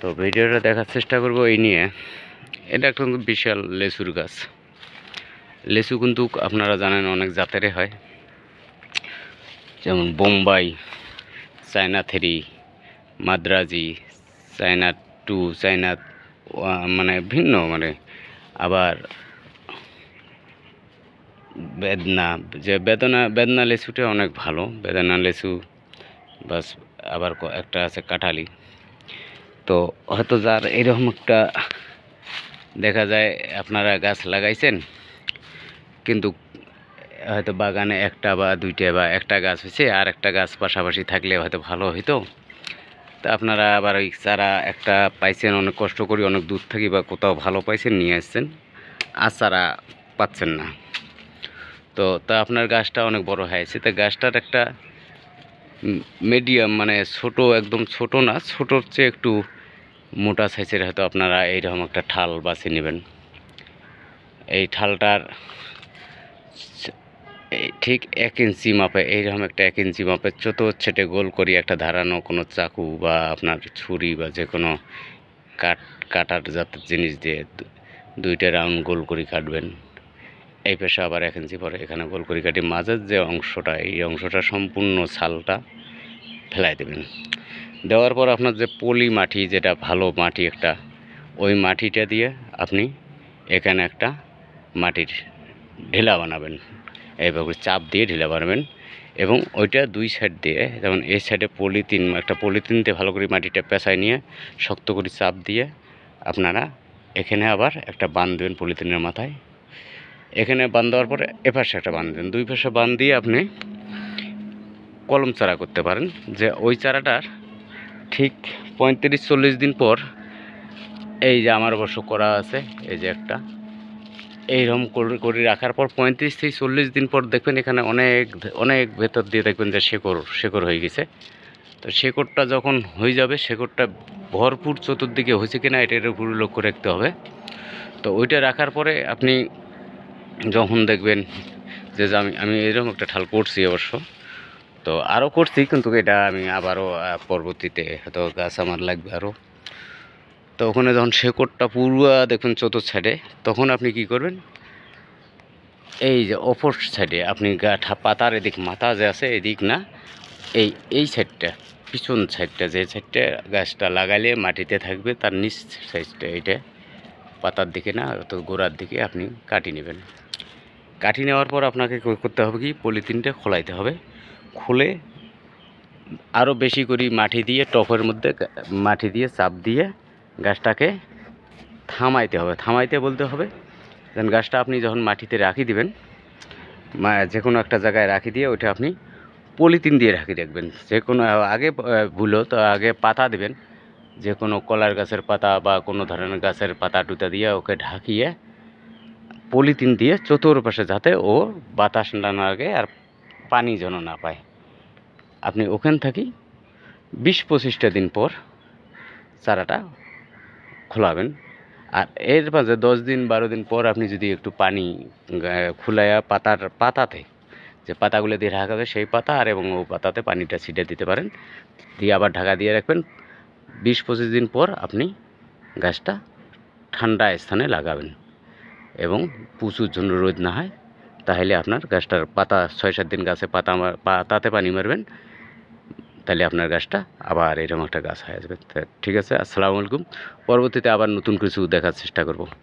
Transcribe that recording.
তো ভিডিওটা দেখার চেষ্টা করব এই নিয়ে। এটা একটা কিন্তু বিশাল লেচুর গাছ। লেচু কিন্তু আপনারা জানেন অনেক জাতের হয়, যেমন বোম্বাই, চায়না 3, মাদ্রাজি, চায়না 2, চায়না মানে ভিন্ন, মানে আবার বেদনা, যে বেদনা লেচুটা অনেক ভালো, বেদনা লেচু। বাস আবার একটা আছে কাঁঠালি। তো হয়তো যার এরকম একটা দেখা যায় আপনারা গাছ লাগাইছেন, কিন্তু হয়তো বাগানে একটা বা দুইটা বা একটা গাছ হয়েছে, আর একটা গাছ পাশাপাশি থাকলে হয়তো ভালো হইতো। তা আপনারা আবার ওই চারা একটা পাইছেন অনেক কষ্ট করি, অনেক দূর থেকে বা কোথাও ভালো পাইছেন নিয়ে আসছেন, আর চারা পাচ্ছেন না। তো তা আপনার গাছটা অনেক বড় হয়েছে, তা গাছটার একটা মিডিয়াম, মানে ছোট, একদম ছোট না, ছোটোর চেয়ে একটু মোটা সাইজের হয়তো আপনারা এইরকম একটা ঠাল বাছে নেবেন। এই ঠালটার ঠিক 1 ইঞ্চি মাপে, এইরকম একটা 1 ইঞ্চি মাপে ছেটে গোল করি একটা ধারানো কোনো চাকু বা আপনার ছুরি বা যে কোনো কাটার জাতের জিনিস দিয়ে 2টা রাউন্ড গোল করে কাটবেন। এই পেশা আবার 1 ইঞ্চি পরে এখানে গোল করে কাটি, মাঝের যে অংশটা, এই অংশটা সম্পূর্ণ ছালটা ফেলাই দেবেন। দেওয়ার পর আপনার যে পলি মাটি, যেটা ভালো মাটি একটা, ওই মাটিটা দিয়ে আপনি এখানে একটা মাটির ঢেলা বানাবেন, এইভাবে চাপ দিয়ে ঢেলা বানাবেন। এবং ওইটা 2 সাইড দিয়ে, যেমন এই সাইডে একটা পলিথিন দিয়ে ভালো করে মাটিটা পেঁচায় নিয়ে শক্ত করে চাপ দিয়ে আপনারা এখানে আবার একটা বাঁধ দেবেন পলিথিনের মাথায়। এখানে বাঁধ দেওয়ার পরে এপাশে একটা বাঁধ দেবেন, 2 পাশে বাঁধ দিয়ে আপনি কলম চারা করতে পারেন। যে ওই চারাটার ঠিক 35-40 দিন পর, এই যে আমার অবশ্য করা আছে, এই যে একটা এইরকম করে রাখার পর 35 থেকে 40 দিন পর দেখবেন এখানে অনেক অনেক ভেতর দিয়ে দেখবেন যে শেকড় হয়ে গেছে। তো শেকড়টা যখন হয়ে যাবে, শেকড়টা ভরপুর চতুর্দিকে হয়েছে কিনা এটার উপর লক্ষ্য রাখতে হবে। তো ওইটা রাখার পরে আপনি যখন দেখবেন যে আমি এরকম একটা ঠাল করছি অবশ্য, তো আরও করছি, কিন্তু এটা আমি আবারও পরবর্তীতে হয়তো গাছ আমার লাগবে আরও। তো ওখানে যখন শেকড়টা পুরো দেখুন চতুর্থ সাইডে, তখন আপনি কি করবেন, এই যে অপর সাইডে আপনি পাতার এদিক মাথা যে আছে এদিক না, এই সাইডটা, পিছন সাইডটা, যে সাইডটা গাছটা লাগালে মাটিতে থাকবে তার নিচ সাইডটা, এইটা পাতার দিকে না, তো গোড়ার দিকে আপনি কাটিয়ে নেবেন। কাটিয়ে নেওয়ার পর আপনাকে করতে হবে কি, পলিথিনটা খোলাইতে হবে। খুলে আরও বেশি করে মাটি দিয়ে, টপের মধ্যে মাটি দিয়ে চাপ দিয়ে গাছটাকে থামাইতে হবে। থামাইতে বলতে হবে যেন গাছটা আপনি যখন মাটিতে রাখি দিবেন, যে কোনো একটা জায়গায় রাখি দিয়ে ওইটা আপনি পলিথিন দিয়ে রাখি রাখবেন। যে কোনো আগে ভুলো তো আগে পাতা দেবেন, যে কোনো কলার গাছের পাতা বা কোনো ধরনের গাছের পাতা টুতা দিয়ে ওকে ঢাকিয়ে পলিথিন দিয়ে চতুর্পাশে, যাতে ও বাতাস না লাগে আর পানি যেন না পায়। আপনি ওখান থেকে 20-25টা দিন পর চারাটা খোলাবেন। আর এর মাঝে 10 দিন 12 দিন পর আপনি যদি একটু পানি খুলাইয়া পাতাতে, যে পাতাগুলো দিয়ে ঢাকা হবে সেই পাতা, আর এবং ও পাতাতে পানিটা ছিটে দিতে পারেন, দিয়ে আবার ঢাকা দিয়ে রাখবেন। 20-25 দিন পর আপনি গাছটা ঠান্ডা স্থানে লাগাবেন, এবং প্রচুর জন্য রোদ না হয়, তাহলে আপনার গাছটার পাতা 6-7 দিন গাছে পাতাতে পানি মারবেন, তাহলে আপনার গাছটা আবার এরকম একটা গাছ হয়ে যাবে। ঠিক আছে, আসসালামু আলাইকুম। পরবর্তীতে আবার নতুন কিছু দেখার চেষ্টা করব।